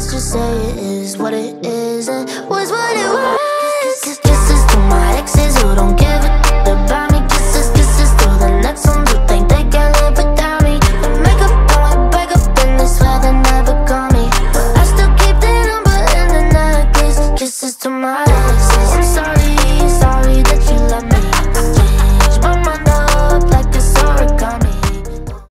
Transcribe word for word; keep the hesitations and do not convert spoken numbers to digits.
let's just say it is what it is, and was what it was. Kisses to my exes who don't